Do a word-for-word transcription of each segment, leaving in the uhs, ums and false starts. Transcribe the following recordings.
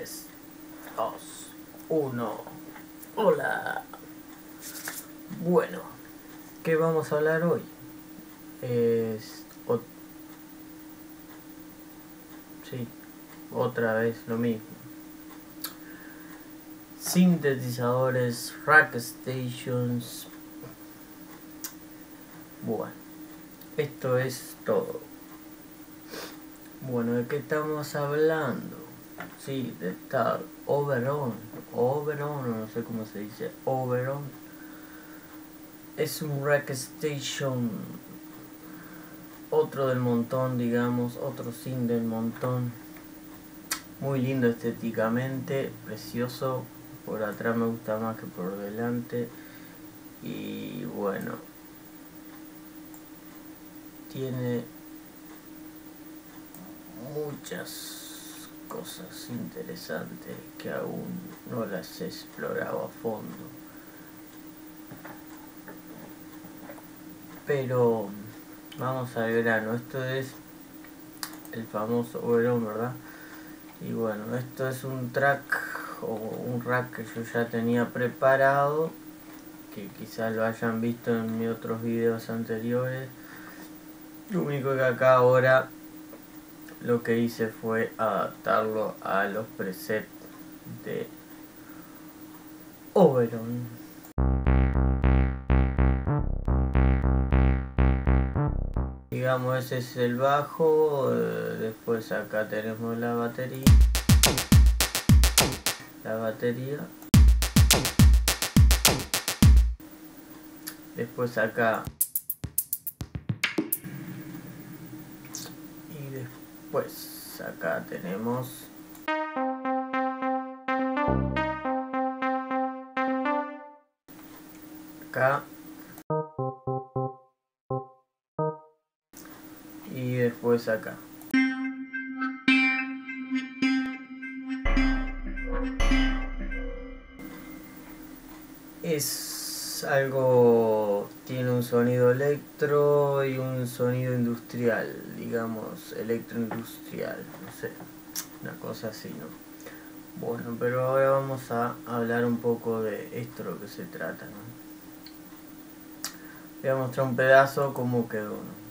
tres, dos, uno. Hola. Bueno, ¿qué vamos a hablar hoy? Es... O... Sí, otra vez lo mismo. Sintetizadores, rack stations. Bueno, esto es todo. Bueno, ¿de qué estamos hablando? Sí, de tal Oberon. Oberon, no sé cómo se dice. Oberon. Es un rack station. Otro del montón, digamos. Otro sin del montón. Muy lindo estéticamente. Precioso. Por atrás me gusta más que por delante. Y bueno. Tiene muchas cosas interesantes que aún no las he explorado a fondo. Pero vamos al grano. Esto es el famoso Oberon, ¿verdad? Y bueno, esto es un track o un rack que yo ya tenía preparado, que quizás lo hayan visto en mis otros videos anteriores. Lo único que acá ahora lo que hice fue adaptarlo a los presets de Oberon. Digamos, ese es el bajo. Eh, después acá tenemos la batería. La batería. Después acá. Y después acá tenemos acá. Y después acá. Es algo, tiene un sonido electro y un sonido industrial, digamos, electroindustrial, no sé, una cosa así, ¿no? Bueno, pero ahora vamos a hablar un poco de esto, lo que se trata, ¿no? Voy a mostrar un pedazo cómo quedó, ¿no?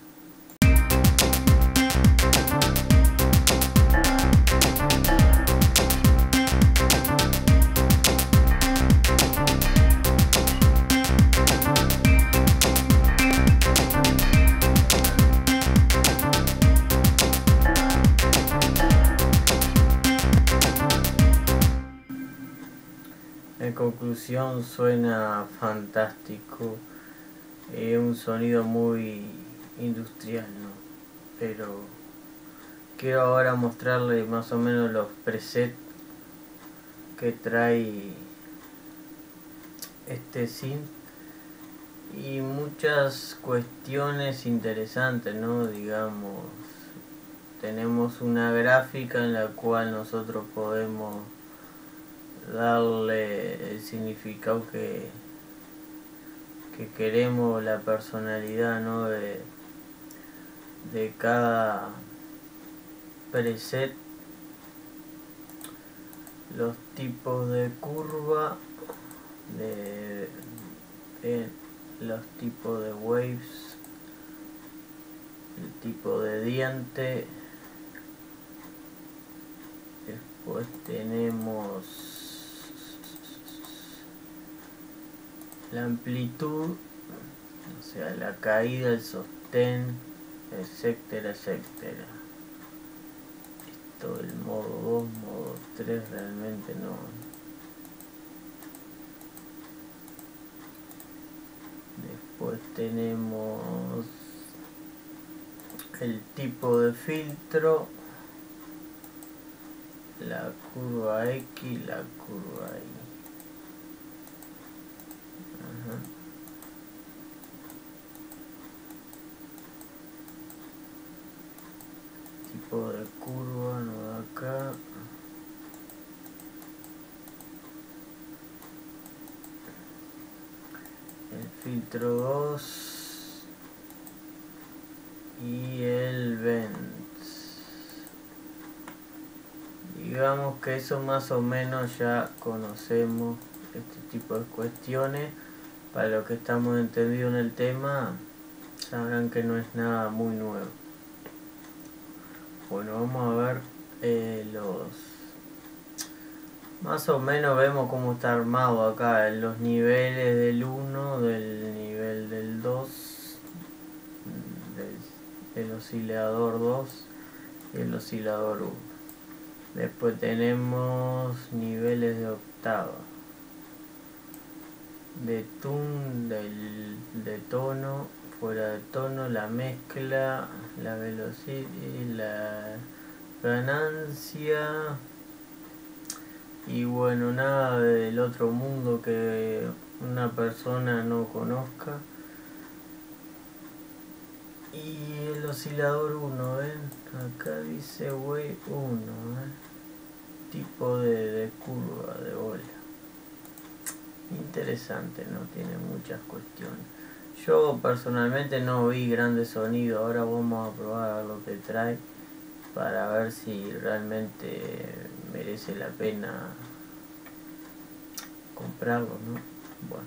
En conclusión, suena fantástico, es eh, un sonido muy industrial, ¿no? Pero quiero ahora mostrarle más o menos los presets que trae este synth y muchas cuestiones interesantes, ¿no? Digamos, tenemos una gráfica en la cual nosotros podemos darle el significado que, que queremos, la personalidad, ¿no? de, de cada preset, los tipos de curva, de, de los tipos de waves, el tipo de diente. Después tenemos la amplitud, o sea, la caída, el sostén, etcétera, etcétera. Esto el modo dos, modo tres realmente no. Después tenemos el tipo de filtro, la curva X, la curva Y. Ajá. Tipo de curva, no de acá. El filtro dos y el vent. Digamos que eso más o menos ya conocemos este tipo de cuestiones. Para los que estamos entendidos en el tema, sabrán que no es nada muy nuevo. Bueno, vamos a ver eh, los... Más o menos vemos cómo está armado acá, los niveles del uno, del nivel del dos, del, del oscilador dos y el oscilador uno. Después tenemos niveles de octava, de tune, del, de tono, fuera de tono, la mezcla, la velocidad, la ganancia y bueno, nada del otro mundo que una persona no conozca. Y el oscilador uno, ¿ven? Acá dice Wave uno, ¿eh? Tipo de, de curva, de bola. Interesante, ¿no? Tiene muchas cuestiones. Yo personalmente no vi grandes sonidos. Ahora vamos a probar lo que trae para ver si realmente merece la pena comprarlo, ¿no? Bueno.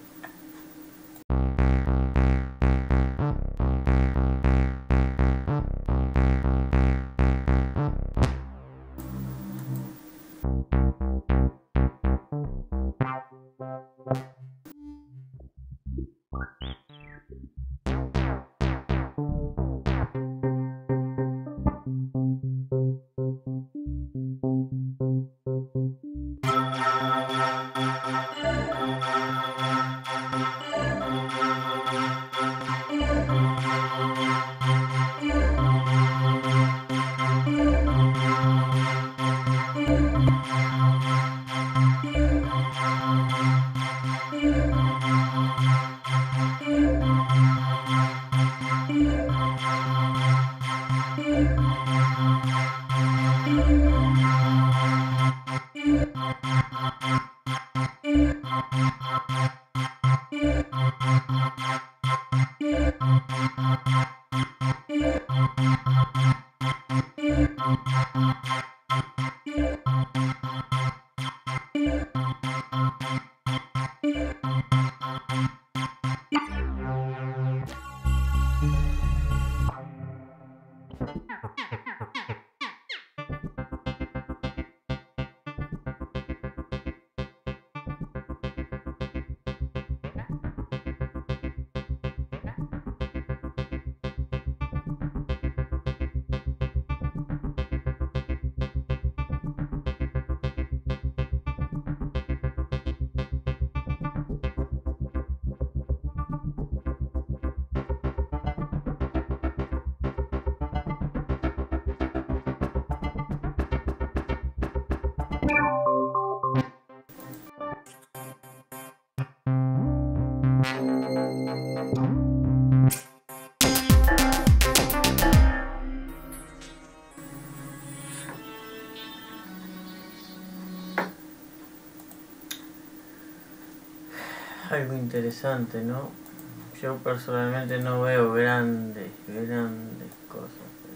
Algo interesante, ¿no? Yo personalmente no veo grandes, grandes cosas.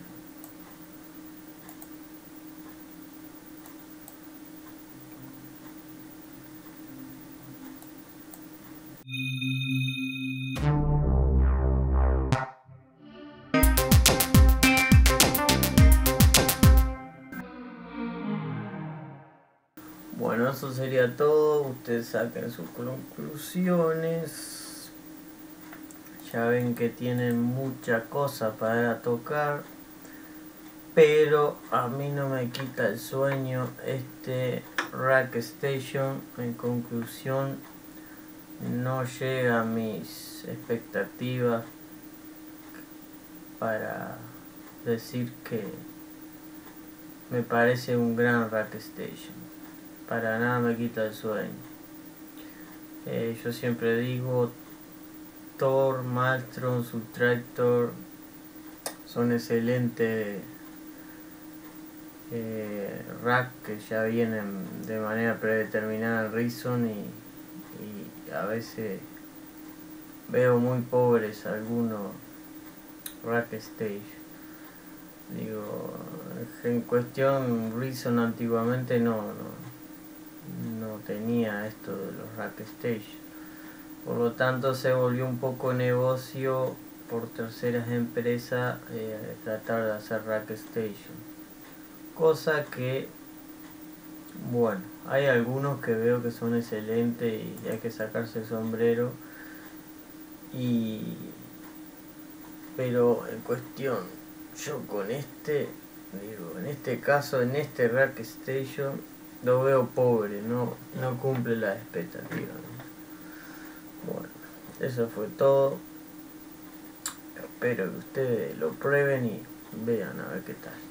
Bueno, eso sería todo. Ustedes saquen sus conclusiones. Ya ven que tienen mucha cosa para tocar, pero a mí no me quita el sueño este Rack Station. En conclusión, no llega a mis expectativas para decir que me parece un gran Rack Station. Para nada me quita el sueño. Eh, yo siempre digo, Thor, Maelstrom, Subtractor son excelentes eh, rack que ya vienen de manera predeterminada en Reason y, y a veces veo muy pobres algunos Rack Stage. Digo, en cuestión Reason antiguamente no, no, no tenía esto de los rack station. Por lo tanto se volvió un poco negocio por terceras empresas eh, tratar de hacer rack station. Cosa que, bueno, hay algunos que veo que son excelentes y hay que sacarse el sombrero. Y pero en cuestión, yo con este, digo, en este caso, en este Rack Station, lo veo pobre, no, no cumple las expectativas, ¿no? Bueno, eso fue todo. Espero que ustedes lo prueben y vean a ver qué tal.